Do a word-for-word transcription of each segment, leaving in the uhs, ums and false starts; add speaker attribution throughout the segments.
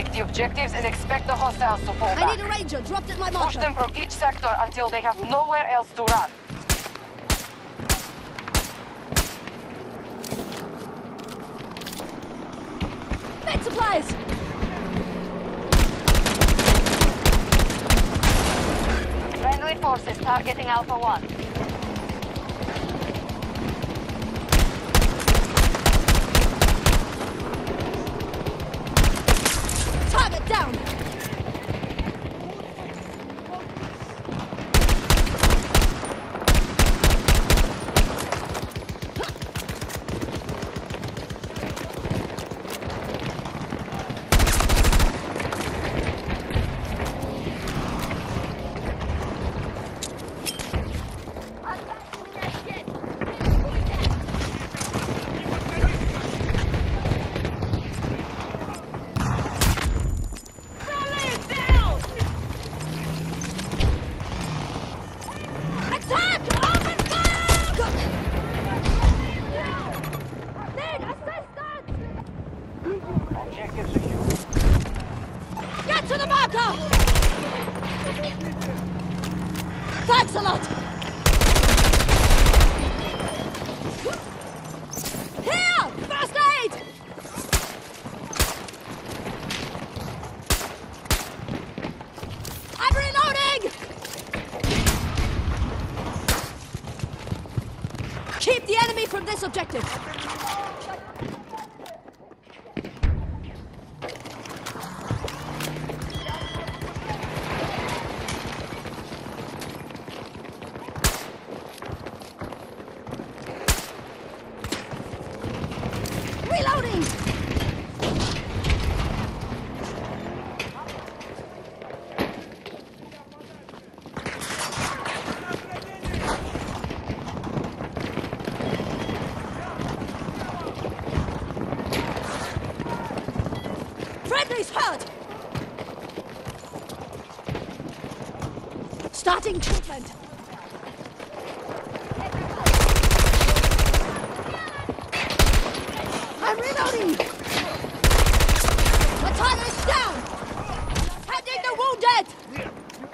Speaker 1: Take the objectives and expect the hostiles to fall back.
Speaker 2: I need a ranger dropped at my marker.
Speaker 1: Push them from each sector until they have nowhere else to run.
Speaker 2: Med supplies!
Speaker 1: Friendly forces targeting Alpha one.
Speaker 2: Target down! Thanks a lot! Here! First aid! I'm reloading! Keep the enemy from this objective! Reloading! Friendly's hurt! Starting treatment! I'm reloading! Battalion down! Heading the wounded!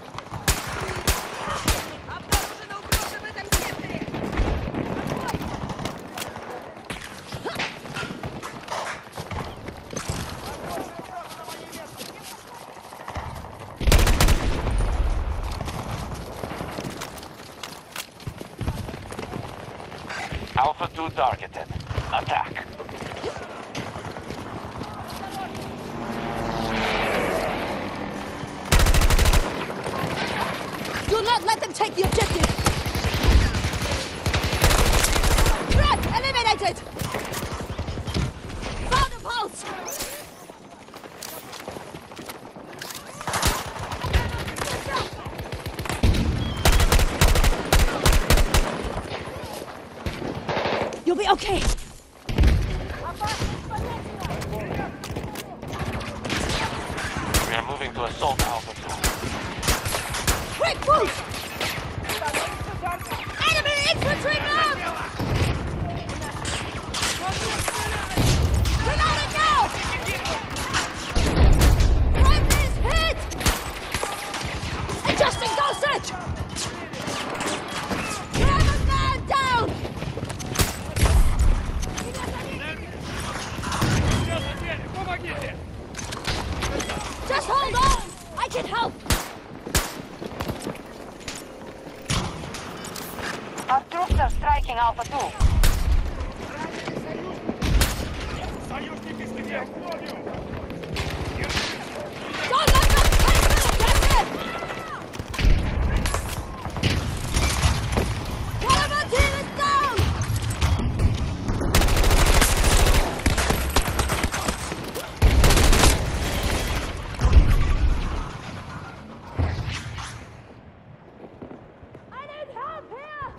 Speaker 3: Alpha two targeted. Attack.
Speaker 2: Do not let them take the objective! Threat eliminated! Found a pulse! You'll be okay!
Speaker 3: We are moving to assault Alpha two.
Speaker 2: Quick boost! Enemy infantry move! Reloading now! Friendly's hit! Adjusting dosage! Grab a man down! Just hold on! I can help!
Speaker 1: Our troops are striking Alpha two.
Speaker 2: Don't let them take the objective! Whatever team is down! I need help here!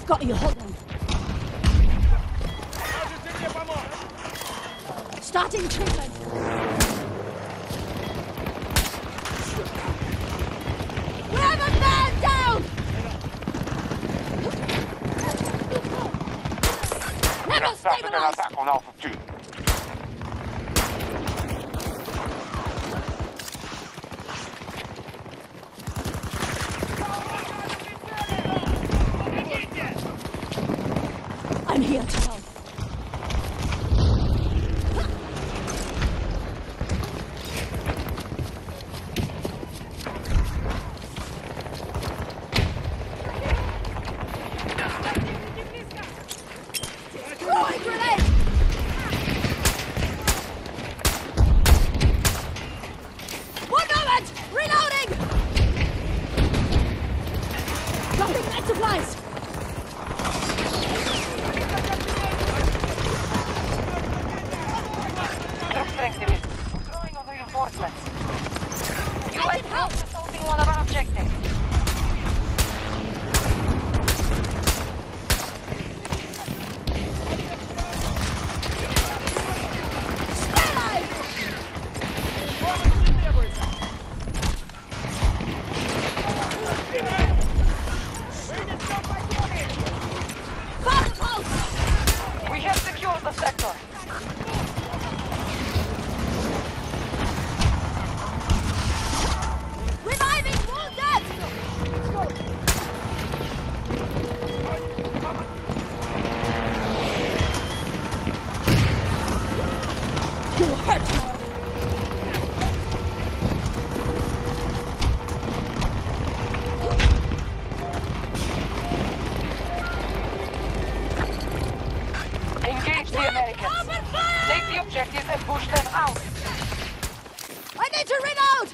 Speaker 2: Got you, hold on. Starting treatment. We have a man down! Never stabilized!
Speaker 3: Attack on Alpha two.
Speaker 2: I'm here to help. Throwing grenade! One moment! Reloading! Dropping med supplies!
Speaker 1: Throwing over reinforcements. You might help assaulting one of our objectives. We have secured the sector.
Speaker 2: Reviving wounded! You'll hurt more.
Speaker 1: Engage the Americans.
Speaker 2: Open fire!
Speaker 1: Take the objectives and push them out.
Speaker 2: I need to reload!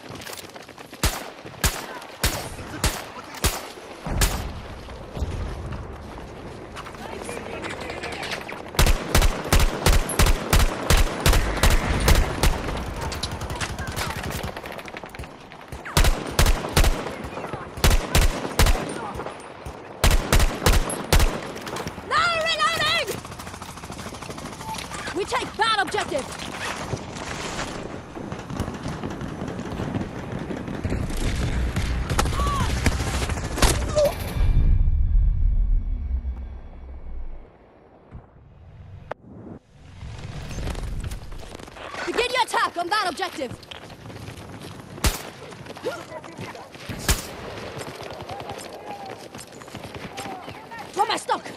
Speaker 2: Now reloading! We take bad objective! Begin your attack on that objective! Drop my stock!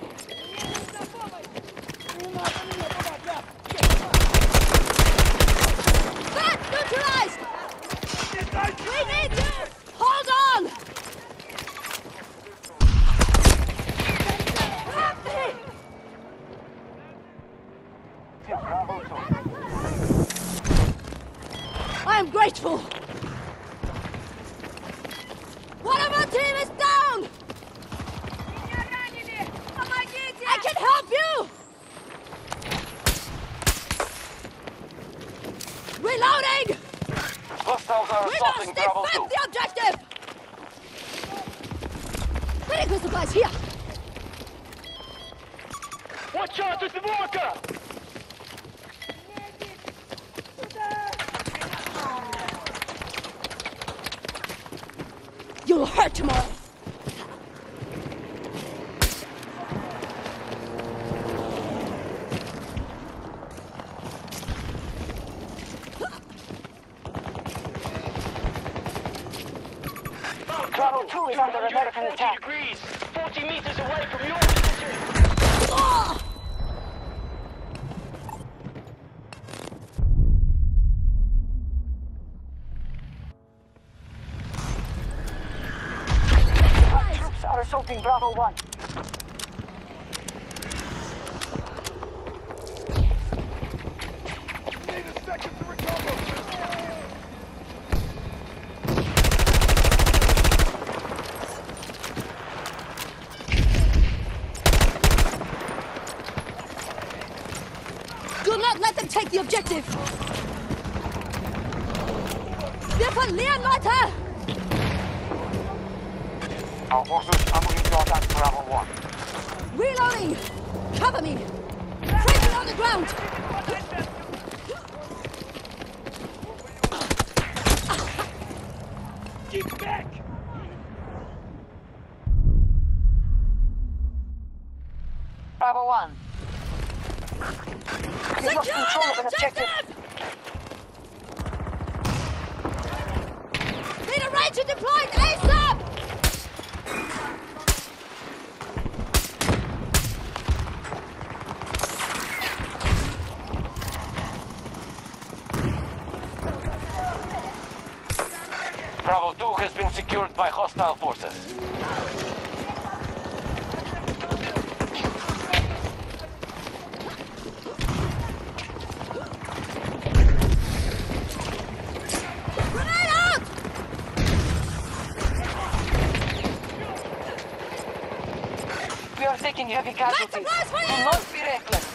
Speaker 2: That neutralized! We need you! Hold on! I am grateful! One of our team is down! I can help you! Reloading!
Speaker 3: Hostiles are
Speaker 2: We
Speaker 3: assaulting
Speaker 2: must
Speaker 3: Bravo
Speaker 2: defend
Speaker 3: two.
Speaker 2: the objective! Medical supplies here!
Speaker 3: Watch out, it's the walker!
Speaker 2: You'll hurt tomorrow!
Speaker 1: Bravo two is under American attack.
Speaker 3: degrees, forty meters away from your position.
Speaker 2: Ah!
Speaker 1: Our troops are assaulting Bravo one.
Speaker 3: Need a second to recover.
Speaker 2: Do not let them take the objective! Wir verlieren, Leute!
Speaker 3: Our forces are moving to attack Bravo one.
Speaker 2: Reloading! Cover me! Friendly on the ground!
Speaker 4: Get back!
Speaker 1: Bravo one. You've lost control of an objective.
Speaker 2: Need a ranger deployed ASAP!
Speaker 3: Bravo two has been secured by hostile forces.
Speaker 2: Grenade out!
Speaker 1: We are taking heavy casualties.
Speaker 2: supplies for you!
Speaker 1: Do not be reckless.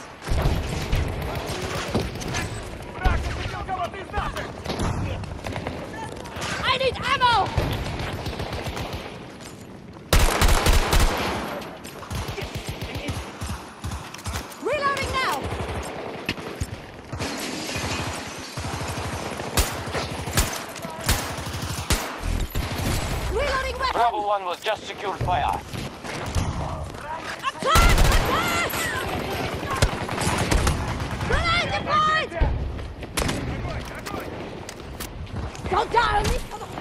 Speaker 2: I need ammo! Reloading now! Reloading weapon!
Speaker 3: Bravo one was just secured by us.
Speaker 2: Attack! Attack! Grenade deployed! Don't die on me! Come on!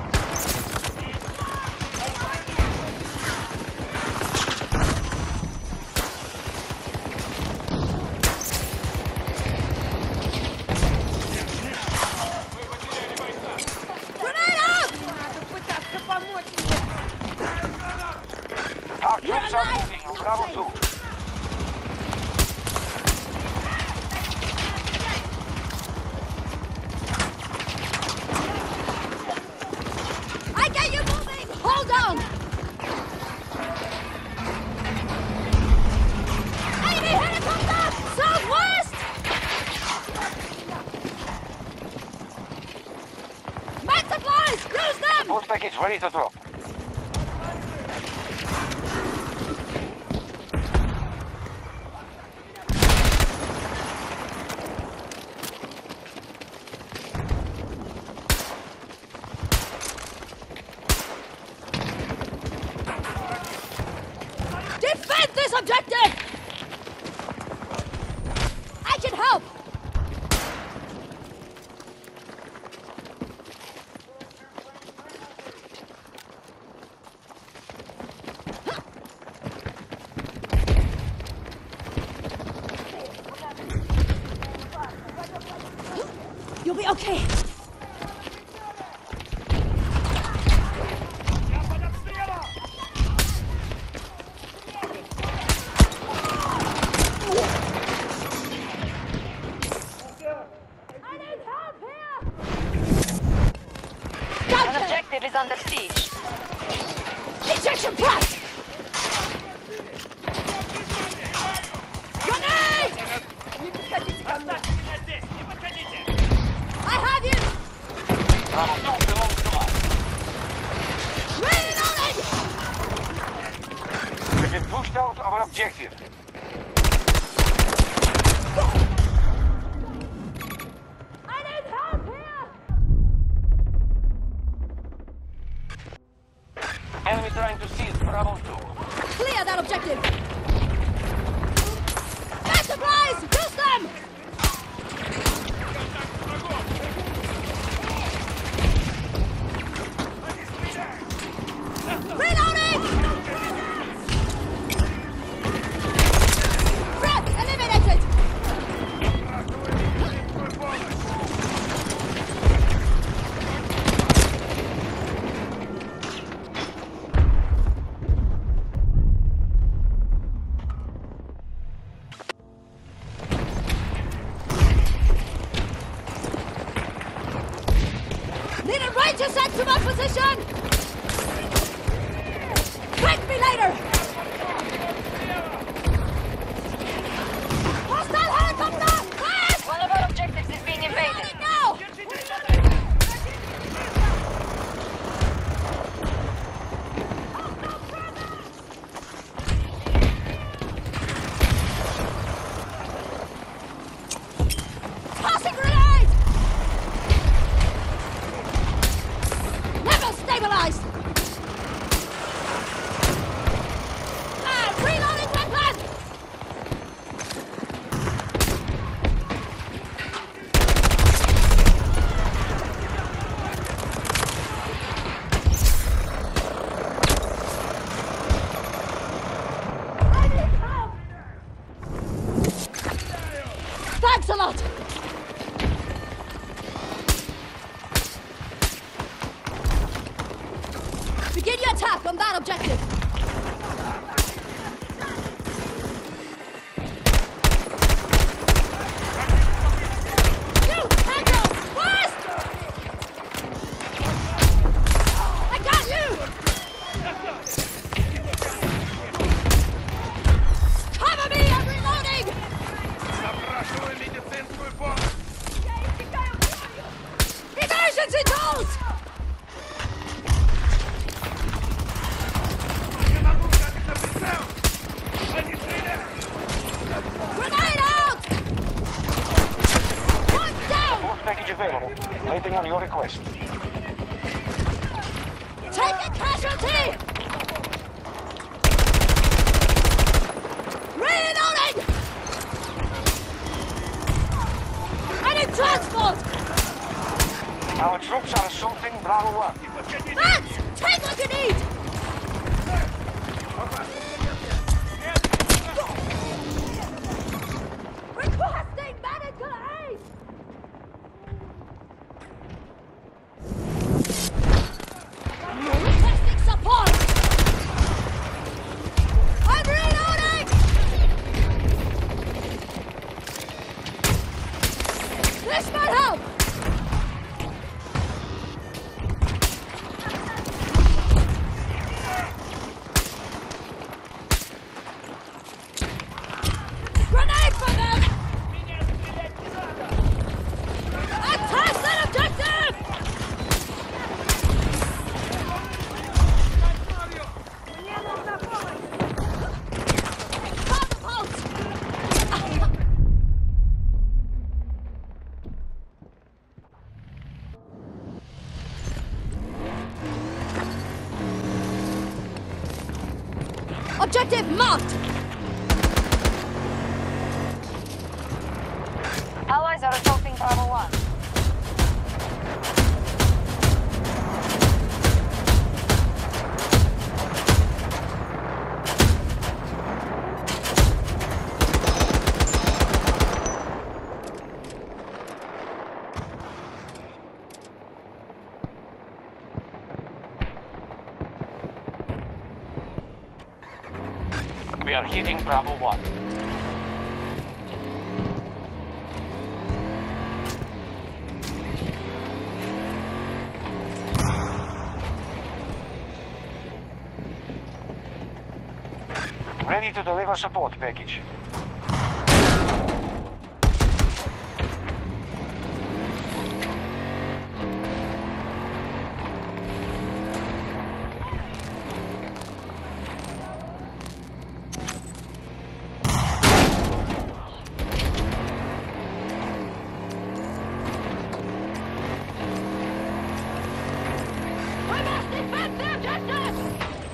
Speaker 2: Grenade out!
Speaker 3: Our troops are moving on Bravo two.
Speaker 2: I get you moving! Hold on! Enemy helicopter! Southwest! Med supplies! Use them!
Speaker 3: Support package ready to drop.
Speaker 2: Defend this objective! I can help! You'll be okay. I need help here!
Speaker 1: An
Speaker 2: Gotcha!
Speaker 1: objective is under siege.
Speaker 2: Ejection blast! Grenade! I have you!
Speaker 3: Bravo two belongs to us.
Speaker 2: Reloading!
Speaker 3: We've been pushed out of our objective.
Speaker 2: I need help here!
Speaker 3: Enemy trying to seize Bravo two.
Speaker 2: Clear that objective! Med supplies! Use them! Reloading! Threat eliminated! Need a ranger set to my position! Thank me later! Hostile helicopter! Fast!
Speaker 1: One of our objectives is being invaded.
Speaker 2: Reloading now! attack on that objective! You, Tango! Fast! I got you! Cover me! I'm reloading! Emergency tools! Grenade out! One down!
Speaker 3: Fourth package available. Waiting on your request.
Speaker 2: Take a casualty! Reloading! I need transport!
Speaker 3: Our troops are assaulting Bravo one.
Speaker 2: Mats! Take what you need! Requesting medical aid! Requesting support! I'm reloading! This might help! Grenade for them! Attack that objective! Catapult! Objective marked!
Speaker 1: Allies are assaulting Bravo one.
Speaker 3: We are hitting Bravo one. Ready to deliver support package.
Speaker 2: We must defend the objective!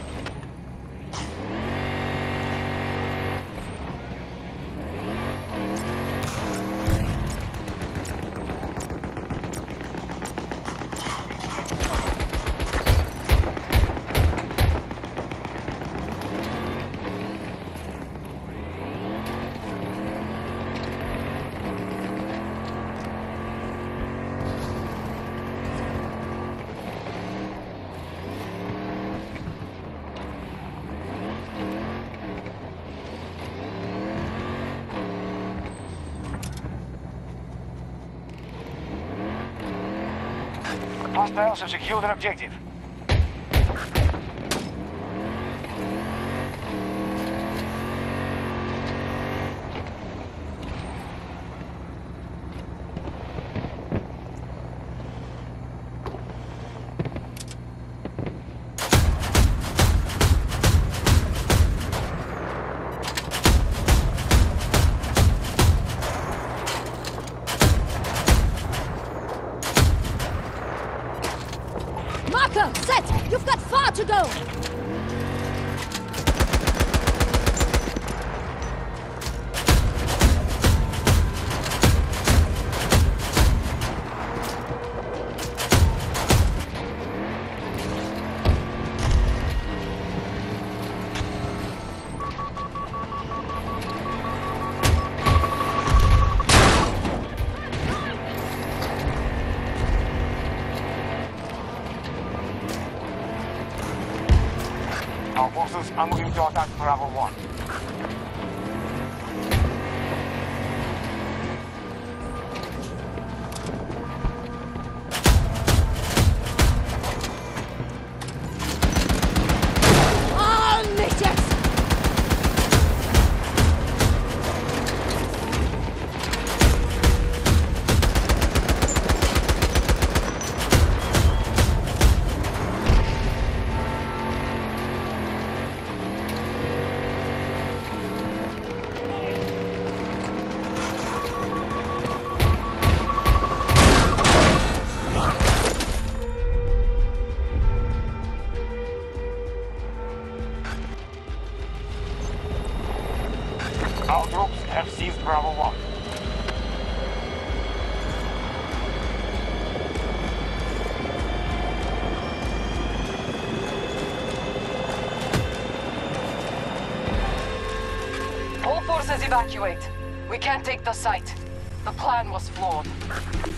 Speaker 3: Hostiles have secured an objective.
Speaker 2: Marker, set! You've got far to go!
Speaker 4: Our forces are moving to attack Bravo one. Our troops have seized Bravo one.
Speaker 1: All forces evacuate. We can't take the site. The plan was flawed.